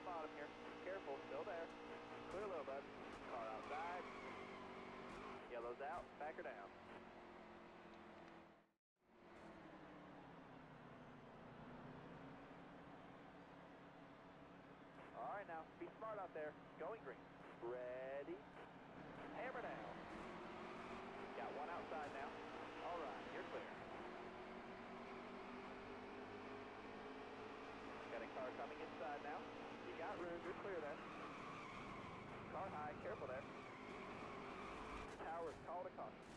the bottom here. Careful, still there. Clear low, bud. Car outside. Yellow's out, back her down. All right now, be smart out there. Going green. Ready. Hammer down. Got one outside now. All right, you're clear. Got a car coming inside now. You got room, you're clear there. Car high, careful there. Towers, call to caution.